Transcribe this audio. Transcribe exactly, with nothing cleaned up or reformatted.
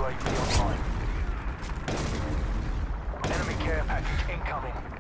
U A V online. Enemy care package incoming.